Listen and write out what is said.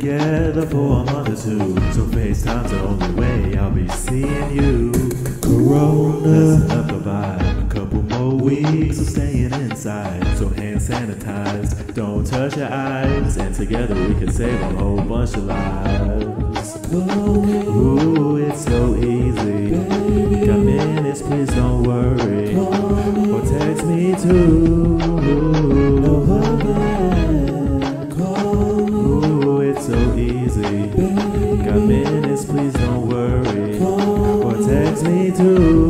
together for a month or two, so FaceTime's the only way I'll be seeing you. Corona, that's enough to buy a couple more weeks of staying inside, so hand sanitize, don't touch your eyes, and together we can save a whole bunch of lives. Ooh, it's so easy. Got minutes, please don't worry, or text me too. Ooh, it's so easy. Got minutes, please don't worry, or text me too.